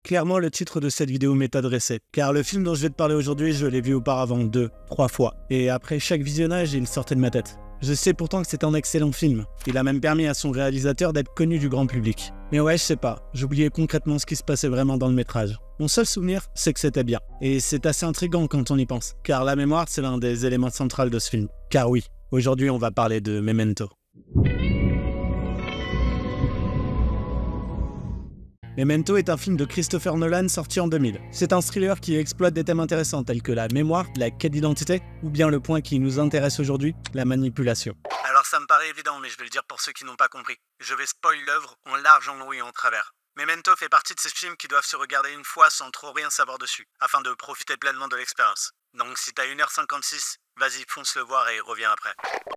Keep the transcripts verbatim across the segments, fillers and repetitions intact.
Clairement, le titre de cette vidéo m'est adressé, car le film dont je vais te parler aujourd'hui, je l'ai vu auparavant deux, trois fois, et après chaque visionnage, il sortait de ma tête. Je sais pourtant que c'est un excellent film, il a même permis à son réalisateur d'être connu du grand public. Mais ouais, je sais pas, j'oubliais concrètement ce qui se passait vraiment dans le métrage. Mon seul souvenir, c'est que c'était bien. Et c'est assez intriguant quand on y pense, car la mémoire, c'est l'un des éléments centraux de ce film. Car oui, aujourd'hui on va parler de Memento. Memento est un film de Christopher Nolan sorti en deux mille. C'est un thriller qui exploite des thèmes intéressants tels que la mémoire, la quête d'identité, ou bien le point qui nous intéresse aujourd'hui, la manipulation. Alors ça me paraît évident, mais je vais le dire pour ceux qui n'ont pas compris. Je vais spoil l'œuvre en large, en long et en travers. Memento fait partie de ces films qui doivent se regarder une fois sans trop rien savoir dessus, afin de profiter pleinement de l'expérience. Donc si t'as une heure cinquante-six, vas-y fonce le voir et reviens après.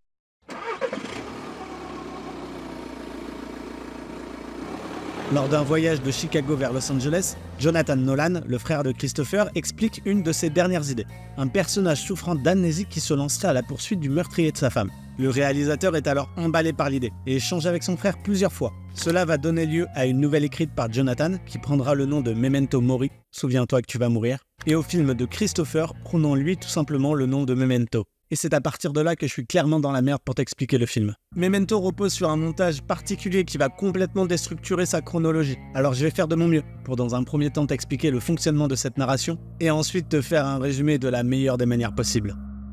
Lors d'un voyage de Chicago vers Los Angeles, Jonathan Nolan, le frère de Christopher, explique une de ses dernières idées. Un personnage souffrant d'amnésie qui se lancerait à la poursuite du meurtrier de sa femme. Le réalisateur est alors emballé par l'idée et échange avec son frère plusieurs fois. Cela va donner lieu à une nouvelle écrite par Jonathan qui prendra le nom de Memento Mori, souviens-toi que tu vas mourir, et au film de Christopher, prenant lui tout simplement le nom de Memento. Et c'est à partir de là que je suis clairement dans la merde pour t'expliquer le film. Memento repose sur un montage particulier qui va complètement déstructurer sa chronologie. Alors je vais faire de mon mieux pour dans un premier temps t'expliquer le fonctionnement de cette narration et ensuite te faire un résumé de la meilleure des manières possibles.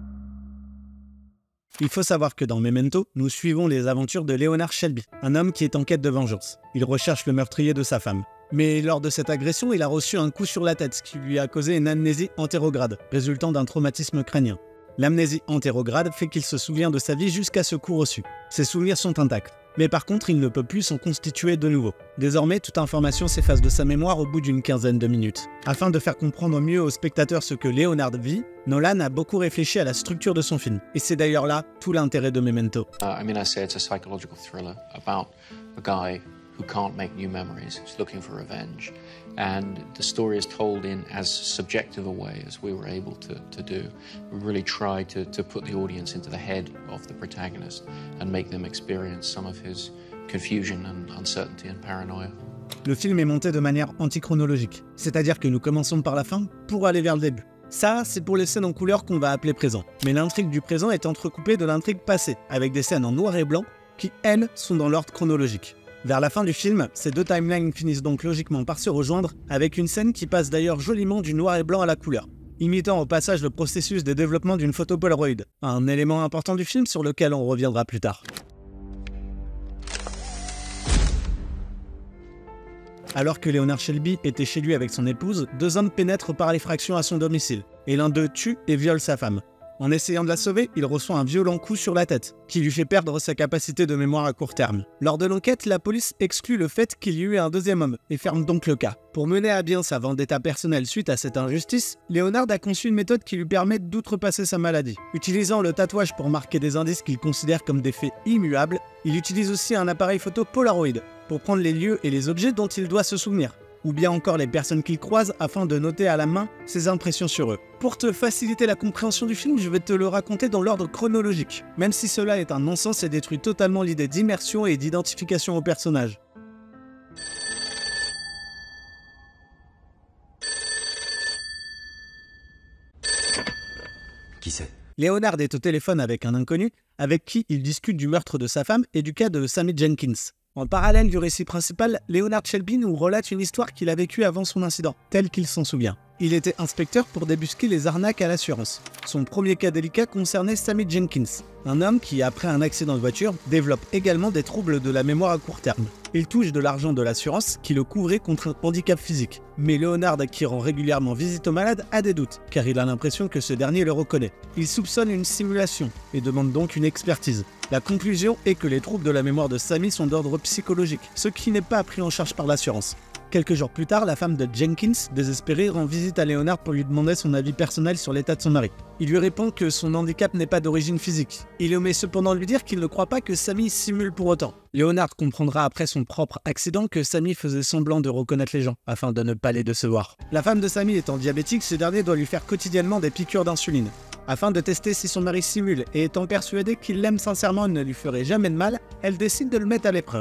Il faut savoir que dans Memento, nous suivons les aventures de Leonard Shelby, un homme qui est en quête de vengeance. Il recherche le meurtrier de sa femme. Mais lors de cette agression, il a reçu un coup sur la tête, ce qui lui a causé une amnésie antérograde, résultant d'un traumatisme crânien. L'amnésie antérograde fait qu'il se souvient de sa vie jusqu'à ce coup reçu. Ses souvenirs sont intacts. Mais par contre, il ne peut plus s'en constituer de nouveau. Désormais, toute information s'efface de sa mémoire au bout d'une quinzaine de minutes. Afin de faire comprendre mieux aux spectateurs ce que Leonard vit, Nolan a beaucoup réfléchi à la structure de son film. Et c'est d'ailleurs là tout l'intérêt de Memento. Uh, I mean, I say it's a psychological thriller about a guy who can't make new memories, who's looking for revenge. And the story is told in as subjective a way as we were able to, to do. We really tried to, to put the audience into the head of the protagonist and make them experience some of his confusion and uncertainty and paranoia. Le film est monté de manière antichronologique, c'est-à-dire que nous commençons par la fin pour aller vers le début. Ça, c'est pour les scènes en couleur qu'on va appeler présent. Mais l'intrigue du présent est entrecoupée de l'intrigue passée, avec des scènes en noir et blanc qui, elles, sont dans l'ordre chronologique. Vers la fin du film, ces deux timelines finissent donc logiquement par se rejoindre, avec une scène qui passe d'ailleurs joliment du noir et blanc à la couleur, imitant au passage le processus de développement d'une photo Polaroid, un élément important du film sur lequel on reviendra plus tard. Alors que Leonard Shelby était chez lui avec son épouse, deux hommes pénètrent par effraction à son domicile, et l'un d'eux tue et viole sa femme. En essayant de la sauver, il reçoit un violent coup sur la tête, qui lui fait perdre sa capacité de mémoire à court terme. Lors de l'enquête, la police exclut le fait qu'il y eut un deuxième homme, et ferme donc le cas. Pour mener à bien sa vendetta personnelle suite à cette injustice, Leonard a conçu une méthode qui lui permet d'outrepasser sa maladie. Utilisant le tatouage pour marquer des indices qu'il considère comme des faits immuables, il utilise aussi un appareil photo Polaroid, pour prendre les lieux et les objets dont il doit se souvenir, ou bien encore les personnes qu'il croise afin de noter à la main ses impressions sur eux. Pour te faciliter la compréhension du film, je vais te le raconter dans l'ordre chronologique, même si cela est un non-sens et détruit totalement l'idée d'immersion et d'identification au personnage. Qui c'est ? Leonard est au téléphone avec un inconnu, avec qui il discute du meurtre de sa femme et du cas de Sammy Jenkins. En parallèle du récit principal, Leonard Shelby nous relate une histoire qu'il a vécue avant son incident, telle qu'il s'en souvient. Il était inspecteur pour débusquer les arnaques à l'assurance. Son premier cas délicat concernait Sammy Jenkins, un homme qui, après un accident de voiture, développe également des troubles de la mémoire à court terme. Il touche de l'argent de l'assurance qui le couvrait contre un handicap physique. Mais Leonard, qui rend régulièrement visite au malade, a des doutes, car il a l'impression que ce dernier le reconnaît. Il soupçonne une simulation et demande donc une expertise. La conclusion est que les troubles de la mémoire de Sammy sont d'ordre psychologique, ce qui n'est pas pris en charge par l'assurance. Quelques jours plus tard, la femme de Jenkins, désespérée, rend visite à Leonard pour lui demander son avis personnel sur l'état de son mari. Il lui répond que son handicap n'est pas d'origine physique. Il omet cependant de lui dire qu'il ne croit pas que Sammy simule pour autant. Leonard comprendra après son propre accident que Sammy faisait semblant de reconnaître les gens, afin de ne pas les décevoir. La femme de Sammy étant diabétique, ce dernier doit lui faire quotidiennement des piqûres d'insuline. Afin de tester si son mari simule, et étant persuadée qu'il l'aime sincèrement et ne lui ferait jamais de mal, elle décide de le mettre à l'épreuve.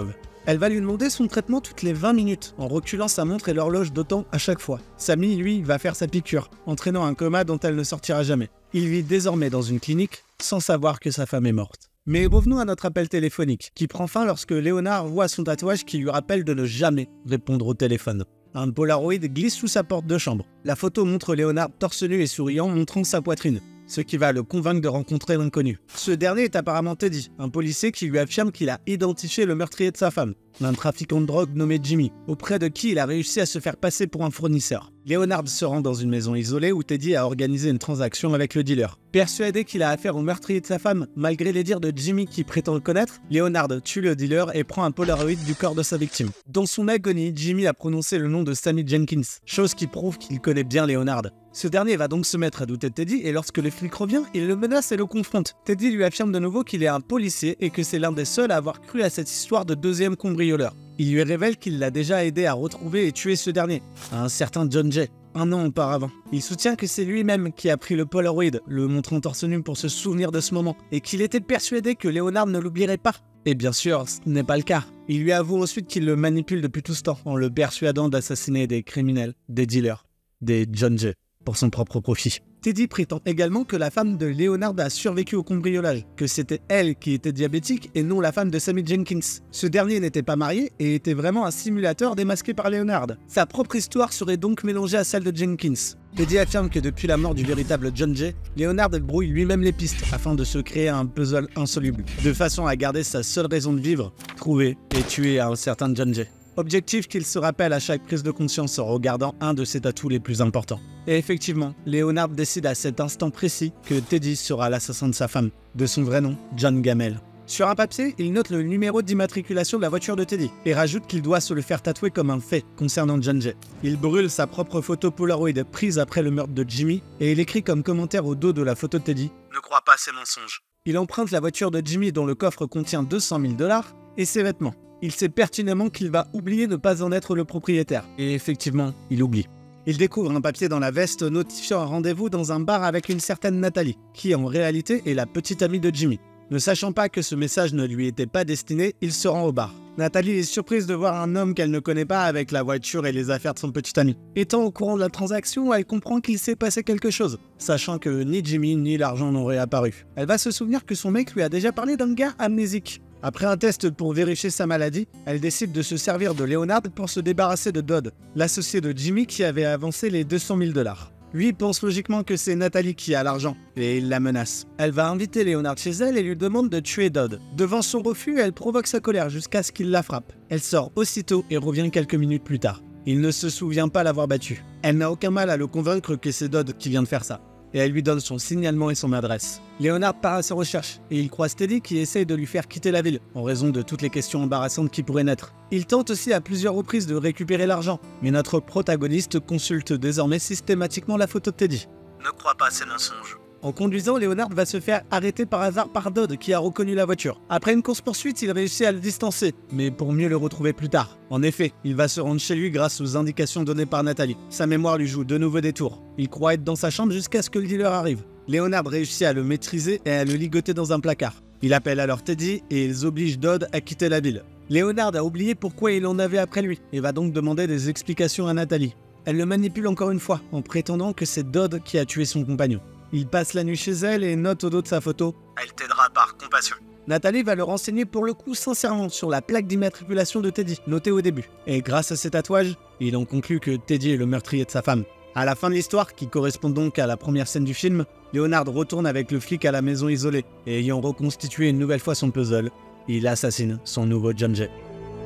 Elle va lui demander son traitement toutes les vingt minutes, en reculant sa montre et l'horloge d'autant à chaque fois. Sammy, lui, va faire sa piqûre, entraînant un coma dont elle ne sortira jamais. Il vit désormais dans une clinique, sans savoir que sa femme est morte. Mais revenons à notre appel téléphonique, qui prend fin lorsque Léonard voit son tatouage qui lui rappelle de ne jamais répondre au téléphone. Un Polaroid glisse sous sa porte de chambre. La photo montre Léonard torse nu et souriant, montrant sa poitrine, ce qui va le convaincre de rencontrer l'inconnu. Ce dernier est apparemment Teddy, un policier qui lui affirme qu'il a identifié le meurtrier de sa femme, un trafiquant de drogue nommé Jimmy, auprès de qui il a réussi à se faire passer pour un fournisseur. Léonard se rend dans une maison isolée où Teddy a organisé une transaction avec le dealer. Persuadé qu'il a affaire au meurtrier de sa femme, malgré les dires de Jimmy qui prétend le connaître, Léonard tue le dealer et prend un Polaroid du corps de sa victime. Dans son agonie, Jimmy a prononcé le nom de Sammy Jenkins, chose qui prouve qu'il connaît bien Léonard. Ce dernier va donc se mettre à douter de Teddy et lorsque le flic revient, il le menace et le confronte. Teddy lui affirme de nouveau qu'il est un policier et que c'est l'un des seuls à avoir cru à cette histoire de deuxième cambrioleur. Il lui révèle qu'il l'a déjà aidé à retrouver et tuer ce dernier, un certain John Jay, un an auparavant. Il soutient que c'est lui-même qui a pris le Polaroid, le montrant torse nu pour se souvenir de ce moment, et qu'il était persuadé que Léonard ne l'oublierait pas. Et bien sûr, ce n'est pas le cas. Il lui avoue ensuite qu'il le manipule depuis tout ce temps, en le persuadant d'assassiner des criminels, des dealers, des John Jay, pour son propre profit. Teddy prétend également que la femme de Léonard a survécu au cambriolage, que c'était elle qui était diabétique et non la femme de Sammy Jenkins. Ce dernier n'était pas marié et était vraiment un simulateur démasqué par Léonard. Sa propre histoire serait donc mélangée à celle de Jenkins. Teddy affirme que depuis la mort du véritable John Jay, Léonard brouille lui-même les pistes afin de se créer un puzzle insoluble, de façon à garder sa seule raison de vivre, trouver et tuer un certain John Jay. Objectif qu'il se rappelle à chaque prise de conscience en regardant un de ses tatous les plus importants. Et effectivement, Léonard décide à cet instant précis que Teddy sera l'assassin de sa femme, de son vrai nom, John Gamel. Sur un papier, il note le numéro d'immatriculation de la voiture de Teddy et rajoute qu'il doit se le faire tatouer comme un fait concernant John Jay. Il brûle sa propre photo Polaroid prise après le meurtre de Jimmy et il écrit comme commentaire au dos de la photo de Teddy « Ne crois pas ces mensonges ». Il emprunte la voiture de Jimmy dont le coffre contient deux cent mille dollars et ses vêtements. Il sait pertinemment qu'il va oublier de ne pas en être le propriétaire. Et effectivement, il oublie. Il découvre un papier dans la veste notifiant un rendez-vous dans un bar avec une certaine Nathalie, qui en réalité est la petite amie de Jimmy. Ne sachant pas que ce message ne lui était pas destiné, il se rend au bar. Nathalie est surprise de voir un homme qu'elle ne connaît pas avec la voiture et les affaires de son petit ami. Étant au courant de la transaction, elle comprend qu'il s'est passé quelque chose, sachant que ni Jimmy ni l'argent n'ont réapparu. Elle va se souvenir que son mec lui a déjà parlé d'un gars amnésique. Après un test pour vérifier sa maladie, elle décide de se servir de Léonard pour se débarrasser de Dodd, l'associé de Jimmy qui avait avancé les deux cent mille dollars. Lui pense logiquement que c'est Nathalie qui a l'argent, et il la menace. Elle va inviter Léonard chez elle et lui demande de tuer Dodd. Devant son refus, elle provoque sa colère jusqu'à ce qu'il la frappe. Elle sort aussitôt et revient quelques minutes plus tard. Il ne se souvient pas l'avoir battu. Elle n'a aucun mal à le convaincre que c'est Dodd qui vient de faire ça. Et elle lui donne son signalement et son adresse. Léonard part à ses recherches, et il croise Teddy qui essaye de lui faire quitter la ville, en raison de toutes les questions embarrassantes qui pourraient naître. Il tente aussi à plusieurs reprises de récupérer l'argent, mais notre protagoniste consulte désormais systématiquement la photo de Teddy. Ne crois pas ces mensonges. En conduisant, Léonard va se faire arrêter par hasard par Dodd qui a reconnu la voiture. Après une course-poursuite, il réussit à le distancer, mais pour mieux le retrouver plus tard. En effet, il va se rendre chez lui grâce aux indications données par Nathalie. Sa mémoire lui joue de nouveau des tours. Il croit être dans sa chambre jusqu'à ce que le dealer arrive. Léonard réussit à le maîtriser et à le ligoter dans un placard. Il appelle alors Teddy et ils obligent Dodd à quitter la ville. Léonard a oublié pourquoi il en avait après lui et va donc demander des explications à Nathalie. Elle le manipule encore une fois en prétendant que c'est Dodd qui a tué son compagnon. Il passe la nuit chez elle et note au dos de sa photo « Elle t'aidera par compassion ». Nathalie va le renseigner pour le coup sincèrement sur la plaque d'immatriculation de Teddy, notée au début. Et grâce à ses tatouages, il en conclut que Teddy est le meurtrier de sa femme. À la fin de l'histoire, qui correspond donc à la première scène du film, Léonard retourne avec le flic à la maison isolée, et ayant reconstitué une nouvelle fois son puzzle, il assassine son nouveau John Jay.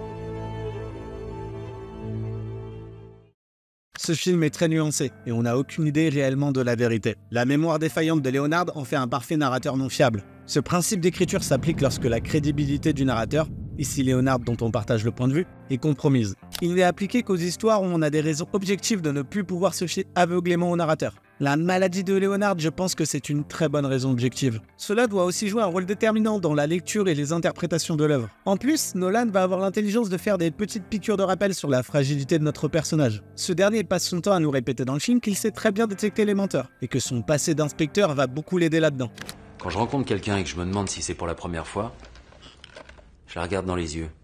Ce film est très nuancé et on n'a aucune idée réellement de la vérité. La mémoire défaillante de Léonard en fait un parfait narrateur non fiable. Ce principe d'écriture s'applique lorsque la crédibilité du narrateur, ici Léonard dont on partage le point de vue, est compromise. Il n'est appliqué qu'aux histoires où on a des raisons objectives de ne plus pouvoir se fier aveuglément au narrateur. La maladie de Léonard, je pense que c'est une très bonne raison objective. Cela doit aussi jouer un rôle déterminant dans la lecture et les interprétations de l'œuvre. En plus, Nolan va avoir l'intelligence de faire des petites piqûres de rappel sur la fragilité de notre personnage. Ce dernier passe son temps à nous répéter dans le film qu'il sait très bien détecter les menteurs, et que son passé d'inspecteur va beaucoup l'aider là-dedans. Quand je rencontre quelqu'un et que je me demande si c'est pour la première fois, je la regarde dans les yeux.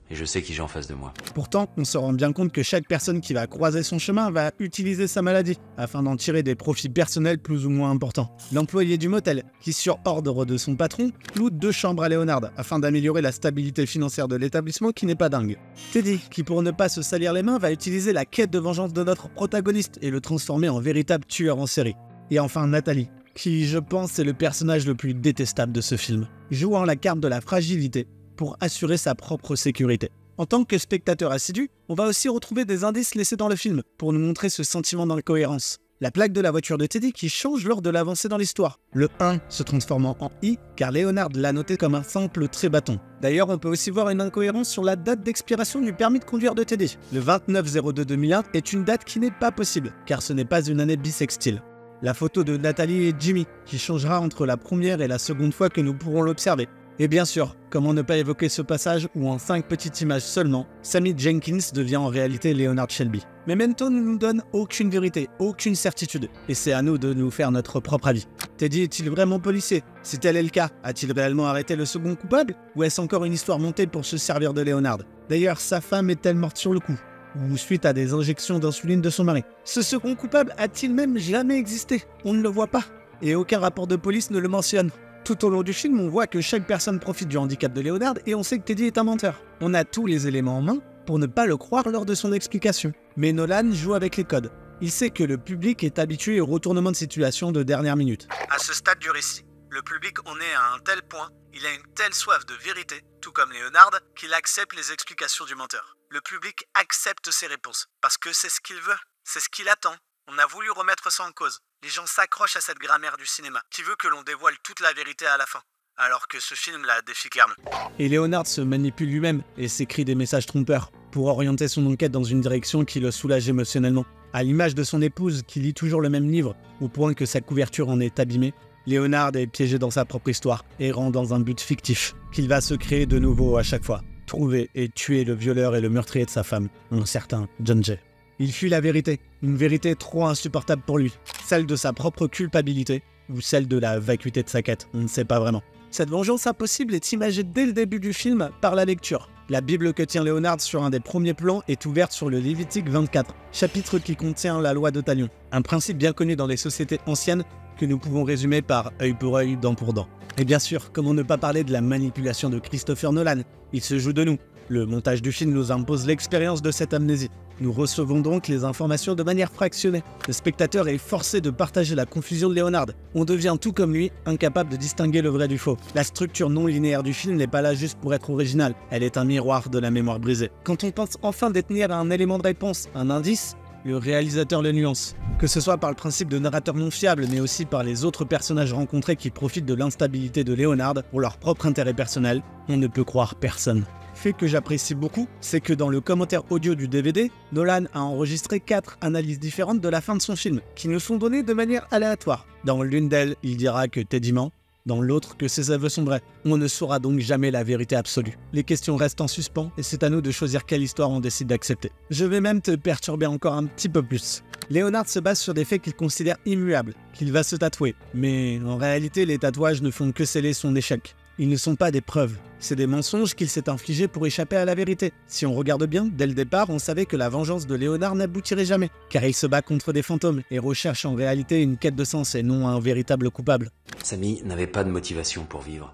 Et je sais qui j'ai en face de moi. Pourtant, on se rend bien compte que chaque personne qui va croiser son chemin va utiliser sa maladie afin d'en tirer des profits personnels plus ou moins importants. L'employé du motel, qui sur ordre de son patron, loue deux chambres à Leonard afin d'améliorer la stabilité financière de l'établissement qui n'est pas dingue. Teddy, qui pour ne pas se salir les mains va utiliser la quête de vengeance de notre protagoniste et le transformer en véritable tueur en série. Et enfin Nathalie, qui je pense est le personnage le plus détestable de ce film, jouant la carte de la fragilité pour assurer sa propre sécurité. En tant que spectateur assidu, on va aussi retrouver des indices laissés dans le film pour nous montrer ce sentiment d'incohérence. La plaque de la voiture de Teddy qui change lors de l'avancée dans l'histoire. Le un se transformant en I car Leonard l'a noté comme un simple trait bâton. D'ailleurs, on peut aussi voir une incohérence sur la date d'expiration du permis de conduire de Teddy. Le vingt-neuf zéro deux deux mille un est une date qui n'est pas possible car ce n'est pas une année bissextile. La photo de Nathalie et Jimmy qui changera entre la première et la seconde fois que nous pourrons l'observer. Et bien sûr, comment ne pas évoquer ce passage où en cinq petites images seulement, Sammy Jenkins devient en réalité Leonard Shelby. Memento ne nous donne aucune vérité, aucune certitude, et c'est à nous de nous faire notre propre avis. Teddy est-il vraiment policier? Si tel est le cas, a-t-il réellement arrêté le second coupable? Ou est-ce encore une histoire montée pour se servir de Leonard? D'ailleurs, sa femme est-elle morte sur le coup? Ou suite à des injections d'insuline de son mari? Ce second coupable a-t-il même jamais existé? On ne le voit pas, et aucun rapport de police ne le mentionne. Tout au long du film, on voit que chaque personne profite du handicap de Leonard et on sait que Teddy est un menteur. On a tous les éléments en main pour ne pas le croire lors de son explication. Mais Nolan joue avec les codes. Il sait que le public est habitué au retournement de situation de dernière minute. À ce stade du récit, le public en est à un tel point, il a une telle soif de vérité, tout comme Leonard, qu'il accepte les explications du menteur. Le public accepte ses réponses, parce que c'est ce qu'il veut, c'est ce qu'il attend. On a voulu remettre ça en cause. Les gens s'accrochent à cette grammaire du cinéma, qui veut que l'on dévoile toute la vérité à la fin, alors que ce film la défie clairement. Et Leonard se manipule lui-même et s'écrit des messages trompeurs pour orienter son enquête dans une direction qui le soulage émotionnellement. À l'image de son épouse qui lit toujours le même livre, au point que sa couverture en est abîmée, Leonard est piégé dans sa propre histoire, errant dans un but fictif, qu'il va se créer de nouveau à chaque fois. Trouver et tuer le violeur et le meurtrier de sa femme, un certain John Jay. Il fuit la vérité, une vérité trop insupportable pour lui, celle de sa propre culpabilité ou celle de la vacuité de sa quête, on ne sait pas vraiment. Cette vengeance impossible est imagée dès le début du film par la lecture. La Bible que tient Leonard sur un des premiers plans est ouverte sur le Lévitique vingt-quatre, chapitre qui contient la loi de Talion, un principe bien connu dans les sociétés anciennes que nous pouvons résumer par œil pour œil, dent pour dent. Et bien sûr, comment ne pas parler de la manipulation de Christopher Nolan? Il se joue de nous. Le montage du film nous impose l'expérience de cette amnésie. Nous recevons donc les informations de manière fractionnée. Le spectateur est forcé de partager la confusion de Leonard. On devient tout comme lui, incapable de distinguer le vrai du faux. La structure non linéaire du film n'est pas là juste pour être originale. Elle est un miroir de la mémoire brisée. Quand on pense enfin détenir un élément de réponse, un indice, le réalisateur le nuance. Que ce soit par le principe de narrateur non fiable, mais aussi par les autres personnages rencontrés qui profitent de l'instabilité de Leonard pour leur propre intérêt personnel, on ne peut croire personne. Fait que j'apprécie beaucoup, c'est que dans le commentaire audio du D V D, Nolan a enregistré quatre analyses différentes de la fin de son film, qui nous sont données de manière aléatoire. Dans l'une d'elles, il dira que Teddy ment, dans l'autre que ses aveux sont vrais. On ne saura donc jamais la vérité absolue. Les questions restent en suspens et c'est à nous de choisir quelle histoire on décide d'accepter. Je vais même te perturber encore un petit peu plus. Leonard se base sur des faits qu'il considère immuables, qu'il va se tatouer. Mais en réalité, les tatouages ne font que sceller son échec. Ils ne sont pas des preuves, c'est des mensonges qu'il s'est infligés pour échapper à la vérité. Si on regarde bien, dès le départ, on savait que la vengeance de Leonard n'aboutirait jamais, car il se bat contre des fantômes et recherche en réalité une quête de sens et non un véritable coupable. Sammy n'avait pas de motivation pour vivre.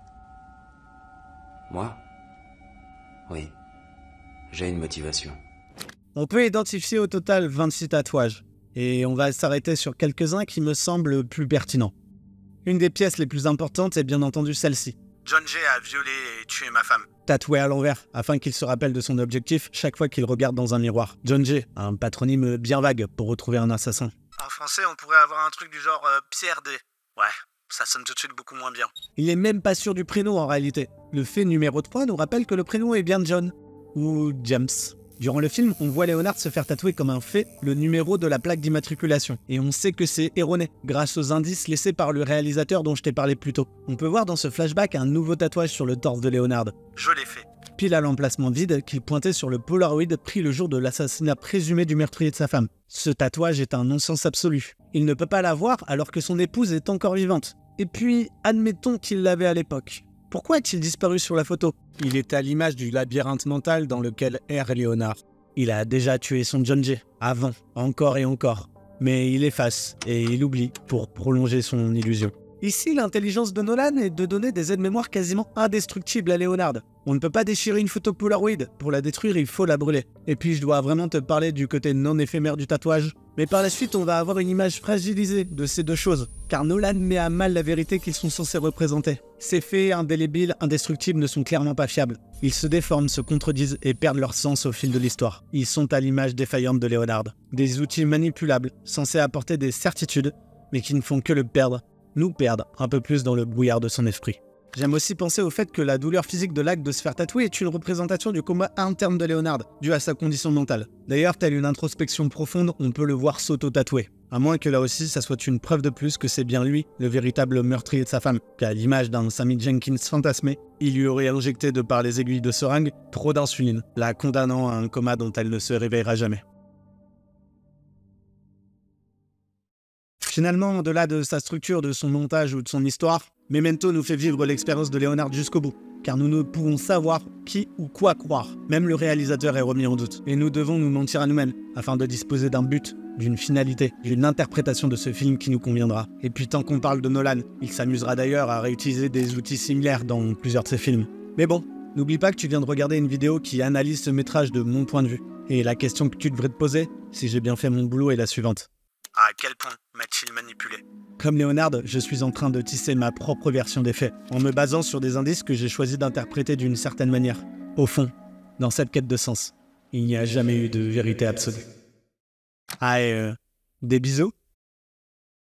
Moi? Oui, j'ai une motivation. On peut identifier au total vingt-six tatouages, et on va s'arrêter sur quelques-uns qui me semblent plus pertinents. Une des pièces les plus importantes est bien entendu celle-ci. John Jay a violé et tué ma femme. Tatoué à l'envers, afin qu'il se rappelle de son objectif chaque fois qu'il regarde dans un miroir. John Jay, un patronyme bien vague pour retrouver un assassin. En français, on pourrait avoir un truc du genre euh, Pierre D. Ouais, ça sonne tout de suite beaucoup moins bien. Il est même pas sûr du prénom en réalité. Le fait numéro trois nous rappelle que le prénom est bien John. Ou James. Durant le film, on voit Leonard se faire tatouer comme un fait le numéro de la plaque d'immatriculation. Et on sait que c'est erroné, grâce aux indices laissés par le réalisateur dont je t'ai parlé plus tôt. On peut voir dans ce flashback un nouveau tatouage sur le torse de Leonard. Je l'ai fait. Pile à l'emplacement vide qu'il pointait sur le Polaroid pris le jour de l'assassinat présumé du meurtrier de sa femme. Ce tatouage est un non-sens absolu. Il ne peut pas la voir alors que son épouse est encore vivante. Et puis, admettons qu'il l'avait à l'époque. Pourquoi a-t-il disparu sur la photo? Il est à l'image du labyrinthe mental dans lequel erre Léonard. Il a déjà tué son John Jay, avant, encore et encore. Mais il efface et il oublie pour prolonger son illusion. Ici, l'intelligence de Nolan est de donner des aides-mémoire quasiment indestructibles à Léonard. On ne peut pas déchirer une photo Polaroid. Pour la détruire, il faut la brûler. Et puis, je dois vraiment te parler du côté non éphémère du tatouage. Mais par la suite, on va avoir une image fragilisée de ces deux choses. Car Nolan met à mal la vérité qu'ils sont censés représenter. Ces faits indélébiles, indestructibles ne sont clairement pas fiables. Ils se déforment, se contredisent et perdent leur sens au fil de l'histoire. Ils sont à l'image défaillante de Léonard. Des outils manipulables, censés apporter des certitudes, mais qui ne font que le perdre. Nous perdre un peu plus dans le brouillard de son esprit. J'aime aussi penser au fait que la douleur physique de l'acte de se faire tatouer est une représentation du combat interne de Léonard, dû à sa condition mentale. D'ailleurs, telle une introspection profonde, on peut le voir s'auto-tatouer. À moins que là aussi, ça soit une preuve de plus que c'est bien lui, le véritable meurtrier de sa femme, qu'à l'image d'un Sammy Jenkins fantasmé, il lui aurait injecté de par les aiguilles de seringue trop d'insuline, la condamnant à un coma dont elle ne se réveillera jamais. Finalement, au-delà de sa structure, de son montage ou de son histoire, Memento nous fait vivre l'expérience de Léonard jusqu'au bout, car nous ne pouvons savoir qui ou quoi croire. Même le réalisateur est remis en doute, et nous devons nous mentir à nous-mêmes, afin de disposer d'un but, d'une finalité, d'une interprétation de ce film qui nous conviendra. Et puis tant qu'on parle de Nolan, il s'amusera d'ailleurs à réutiliser des outils similaires dans plusieurs de ses films. Mais bon, n'oublie pas que tu viens de regarder une vidéo qui analyse ce métrage de mon point de vue. Et la question que tu devrais te poser, si j'ai bien fait mon boulot, est la suivante. À quel point m'a-t-il manipulé ? Comme Léonard, je suis en train de tisser ma propre version des faits, en me basant sur des indices que j'ai choisi d'interpréter d'une certaine manière. Au fond, dans cette quête de sens, il n'y a jamais eu de vérité absolue. Ah et euh, des bisous ?